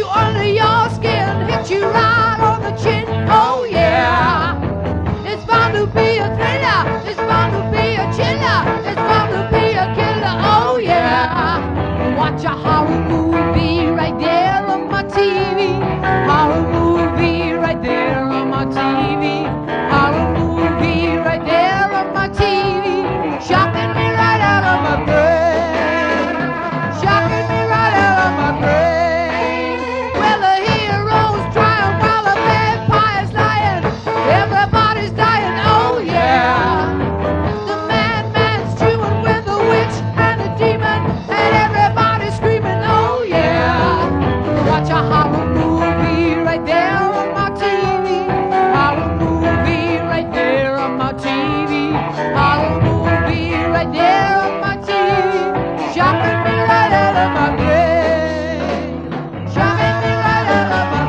you under your skin, hit you right on the chin. Oh yeah, it's bound to be a thriller, it's bound to be a chiller, it's bound to be a killer. Oh yeah, watch a horror movie right there on my TV. Horror movie right there on my TV. Horror movie right there on my TV. Shocking me right out of my brain. Shocking me right out of my brain. Well, the heroes triumph while the vampire's lying. Everybody's dying, oh yeah. The madman's chewing with the witch and the demon, and everybody's screaming, oh yeah. Watch a horror movie right there on my TV. Horror movie right there on my TV. Horror movie right there on my TV. Shocking me right out of my brain. Shocking me right out of my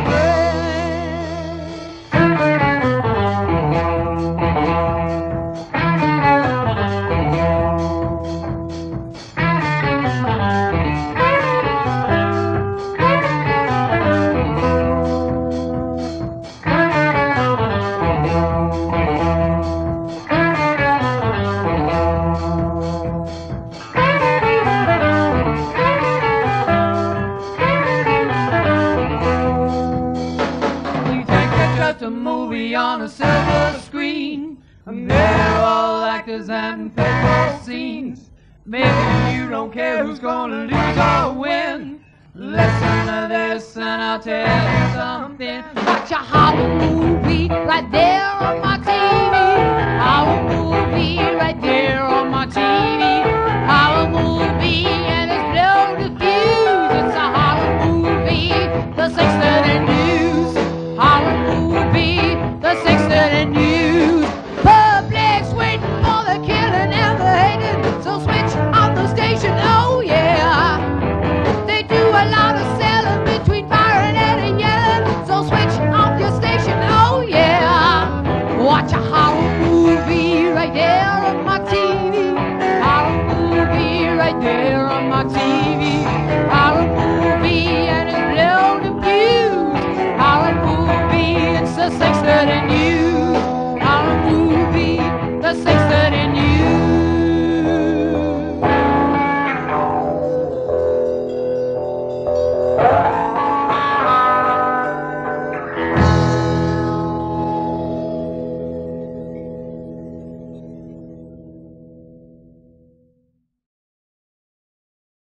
You think it's just a movie on a silver screen, and they're all actors and faithful scenes. Maybe you don't care who's gonna lose or win. Listen to this and I'll tell you something. Watch a horror movie right there on my TV. Horror movie right there on my TV.